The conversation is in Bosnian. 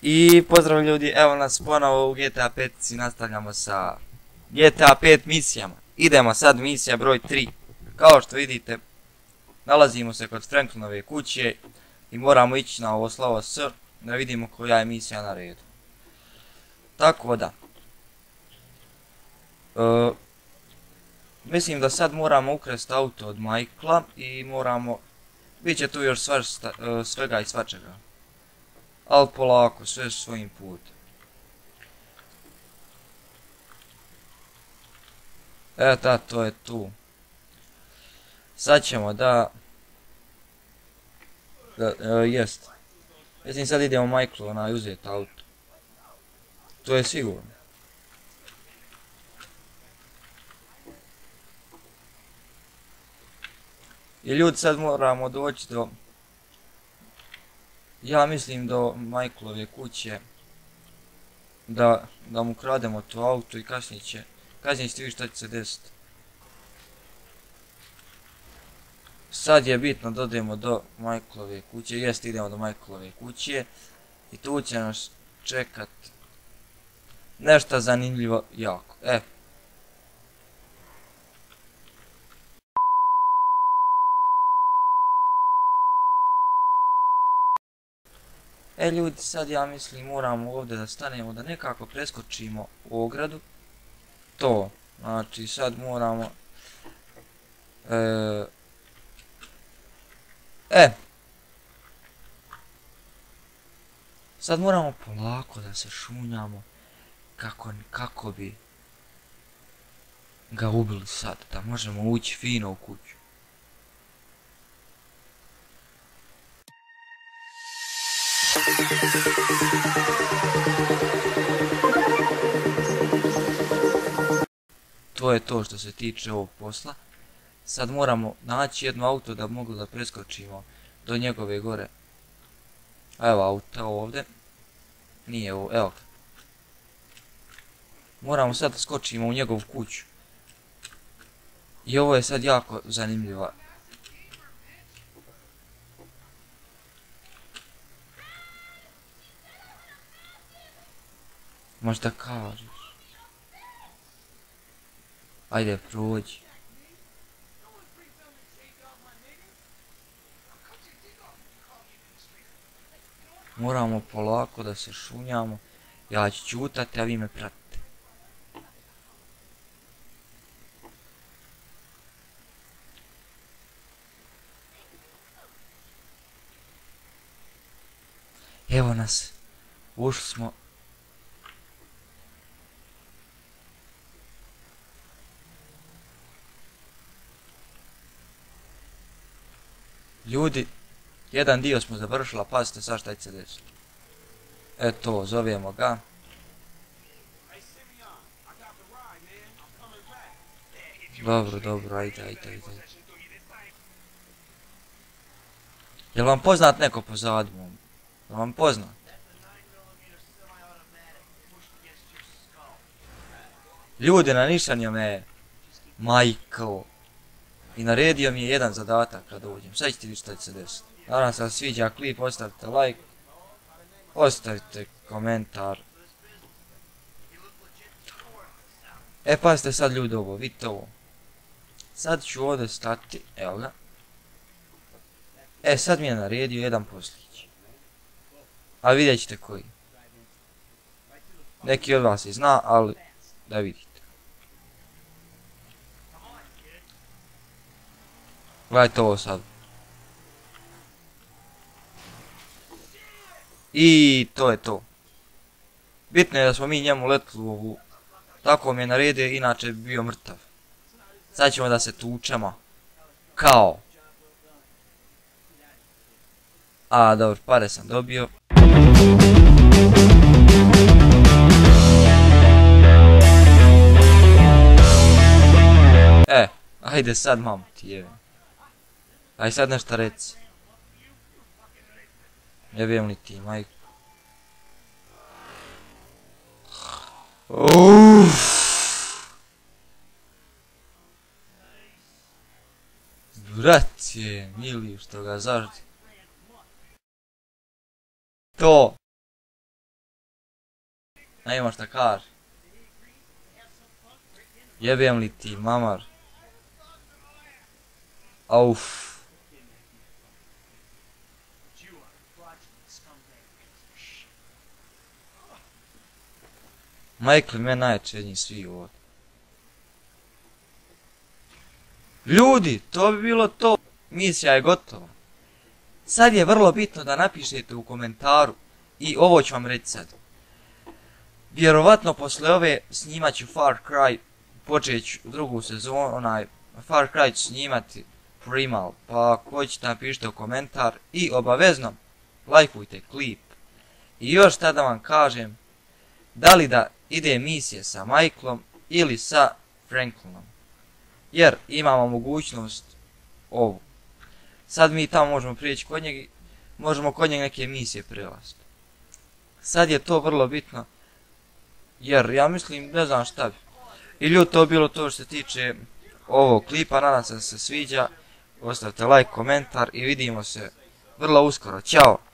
I pozdrav ljudi, evo nas ponovo u GTA 5 i nastavljamo sa GTA 5 misijama. Idemo sad misija broj 3. Kao što vidite, nalazimo se kod Franklinove kuće i moramo ići na ovo slovo S da vidimo koja je misija na redu. Tako da, mislim da sad moramo ukrasti auto od Michaela i moramo, bit će tu još svega i svačega. Ali polako, sve svojim putem. Eto, to je tu. Sad ćemo da... jest. Mislim sad idemo Michaelu uzeti auto. To je sigurno. I ljudi sad moramo doći do... Ja mislim do Michaelove kuće. Da mu krademo to auto i kasnije ćete vidjeti šta će se desiti. Sad je bitno da odemo do Michaelove kuće. Jest, idemo do Michaelove kuće. I tu će nas čekat nešto zanimljivo jako. Ljudi, sad ja mislim moramo ovdje da stanemo, da nekako preskočimo ogradu. To, znači sad moramo... Sad moramo polako da se šunjamo kako bi ga ubili sad, da možemo ući fino u kuću. To je to što se tiče ovog posla. Sad moramo naći jedno auto da mogli da preskočimo do njegove gore. Evo auto ovdje. Nije ovo, evo ga. Moramo sad da skočimo u njegovu kuću. I ovo je sad jako zanimljivo. Možda kažeš. Ajde, prođi. Moramo polako da se šunjamo. Ja ću čutati, a vi me pratite. Evo nas. Ušli smo. Ljudi, jedan dio smo završila, pazite sad šta će se desiti. Eto, zovemo ga. Dobro, ajde. Jel vam poznat neko pozadu? Jel vam poznat? Ljudi, nanišanio me Michael. I naredio mi je jedan zadatak kad dođem. Sad ćete vidjeti šta će se desiti. Nadam se da se sviđa klip, ostavite like. Ostavite komentar. Pazite sad ljudi ovo, vidite ovo. Sad ću ovdje stati, evo ga. Sad mi je naredio jedan poslić. A vidjet ćete koji. Neki od vas i zna, ali da vidite. Gledajte ovo sad. I to je to. Bitno je da smo mi njemu letili u ovu. Tako mi je naredio, inače bi bio mrtav. Sad ćemo da se tučemo. Kao. A dobro, pare sam dobio. Ajde sad mam ti jevim. Aj sad nešto reci. Ne vem li ti, majko. Brat je mili što ga zaždi. To. A ima šta kaže. Jebem li ti, mamar. Auf. Michael me najjače od njih svi ovdje. Ljudi, to bi bilo to. Misija je gotova. Sad je vrlo bitno da napišete u komentaru. I ovo ću vam reći sad. Vjerovatno posle ove snimat ću Far Cry. Počet ću drugu sezonu. Far Cry ću snimati Primal. Pa ako hoćete napišite u komentar. I obavezno lajkujte klip. I još tada vam kažem. Da li da ide misije sa Michaelom ili sa Franklinom. Jer imamo mogućnost ovu. Sad mi tamo možemo prijeći kod njega. Možemo kod njega neke misije prelaziti. Sad je to vrlo bitno. Jer ja mislim, ne znam šta bi. I ljudi, to bilo to što se tiče ovog klipa. Nadam se da se sviđa. Ostavite like, komentar i vidimo se vrlo uskoro. Ćao!